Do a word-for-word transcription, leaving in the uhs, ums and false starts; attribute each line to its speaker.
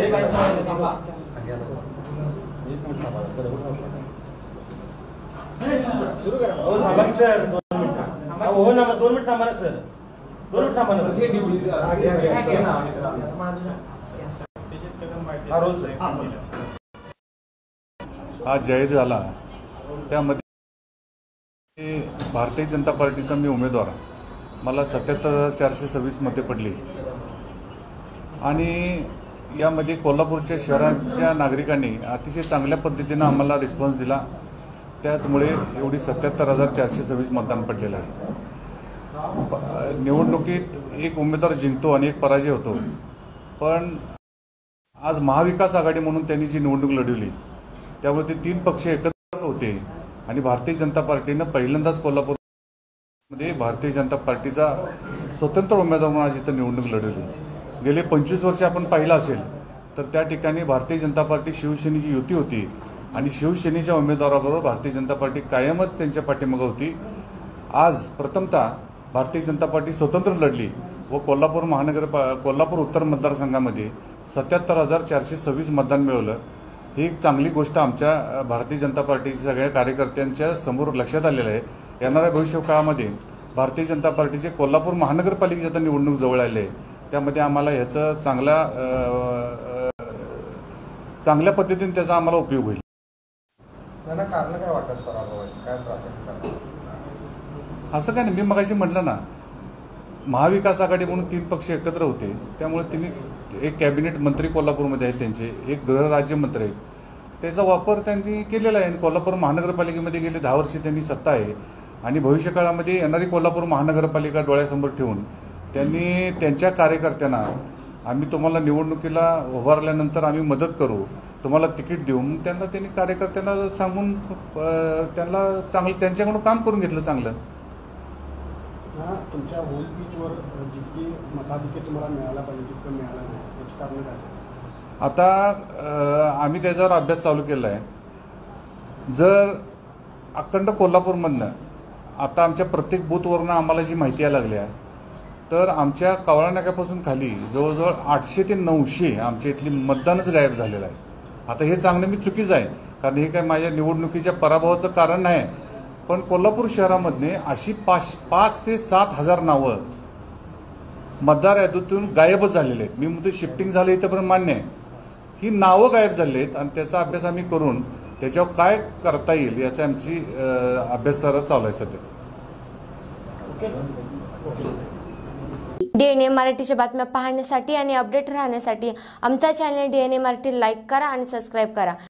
Speaker 1: सुरू करा हो थांबा की सर दोन मिनिट हो ना दोन मिनिट थांबा ना सर दोन मिनिट थांबा ना
Speaker 2: हा जाहीर झाला त्यामध्ये भारतीय जनता पार्टीचा मी उमेदवार मला सत्याहत्तर हजार चारशे सव्वीस मते पडली आणि यामध्ये कोल्हापूरच्या शहराच्या नागरिकांनी अतिशय चांगल्या पद्धतीने आम्हाला रिस्पॉन्स दिला त्याचमुळे एवढी सत्याहत्तर हजार चारशे सव्वीस मतदान पडलेलं आहे। निवडणुकीत एक उमेदवार जिंकतो आणि एक पराजय होतो, पण आज महाविकास आघाडी म्हणून त्यांनी जी निवडणूक लढवली त्यामुळे ते तीन पक्ष एकत्र होते आणि भारतीय जनता पार्टीनं पहिल्यांदाच कोल्हापूरमध्ये भारतीय जनता पार्टीचा स्वतंत्र उमेदवार म्हणून आज इथं निवडणूक लढवली। गेले पंचवीस वर्ष आपण पाहिलं असेल तर त्या ठिकाणी भारतीय जनता पार्टी शिवसेनेची युती होती आणि शिवसेनेच्या उमेदवाराबरोबर भारतीय जनता पार्टी कायमच त्यांच्या पाठीमागे होती। आज प्रथमतः भारतीय जनता पार्टी स्वतंत्र लढली व कोल्हापूर महानगर कोल्हापूर उत्तर मतदारसंघामध्ये सत्याहत्तर हजार चारशे सव्वीस मतदान मिळवलं। ही एक चांगली गोष्ट आमच्या भारतीय जनता पार्टीच्या सगळ्या कार्यकर्त्यांच्या समोर लक्षात आलेलं आहे। येणाऱ्या भविष्यकाळामध्ये भारतीय जनता पार्टीचे कोल्हापूर महानगरपालिकेची आता निवडणूक जवळ आली आहे, त्यामध्ये आम्हाला ह्याचं चांगल्या चांगल्या पद्धतीने त्याचा आम्हाला उपयोग होईल।
Speaker 1: कारण काय वाटत पराभवाची काय प्राधान्य
Speaker 2: असं काय नाही, मी मगाशी म्हटलं ना महाविकास आघाडी म्हणून तीन पक्ष एकत्र होते त्यामुळे त्यांनी एक कॅबिनेट मंत्री कोल्हापूरमध्ये आहेत, त्यांचे एक गृहराज्यमंत्री आहेत, त्याचा वापर त्यांनी केलेला आहे। कोल्हापूर महानगरपालिकेमध्ये गेले दहा वर्षे त्यांनी सत्ता आहे आणि भविष्यकाळामध्ये येणारी कोल्हापूर महानगरपालिका डोळ्यासमोर ठेवून त्यांनी त्यांच्या कार्यकर्त्यांना आम्ही तुम्हाला निवडणुकीला उभारल्यानंतर आम्ही मदत करू, तुम्हाला तिकीट देऊ, मग त्यांना त्यांनी कार्यकर्त्यांना सांगून त्यांना चांगलं त्यांच्याकडून काम करून घेतलं चांगलं।
Speaker 3: तुमच्या होल पिचवर जितकी मताधिक्य तुम्हाला मिळाला पाहिजे तितकं मिळालं नाही, याची कारण काय?
Speaker 2: आता आम्ही त्याच्यावर अभ्यास चालू केला आहे। जर अखंड कोल्हापूरमधनं आता आमच्या प्रत्येक बूथवरनं आम्हाला जी माहिती यायला लागली आहे तर आमच्या कावळा नाक्यापासून खाली जवळजवळ आठशे ते नऊशे आमच्या इथली मतदानच गायब झालेलं आहे। आता हे सांगणं मी चुकीचं आहे, कारण हे काय माझ्या निवडणुकीच्या पराभवाचं कारण नाही, पण कोल्हापूर शहरामध्ये अशी पाच पाच ते सात हजार नावं मतदार यादीतून गायबच झालेले आहेत। मी म्हणतो शिफ्टिंग झालं इथंपर्यंत मान्य आहे, ही नावं गायब झालेली आहेत आणि त्याचा अभ्यास आम्ही करून त्याच्यावर काय करता येईल याची आमची अभ्यास चालू आहे सध्या।
Speaker 4: डीएनए मराठीच्या बातम्या पाहण्यासाठी आणि अपडेट राहण्यासाठी आमचा चॅनल डीएनए मराठी लाईक करा आणि सबस्क्राईब करा।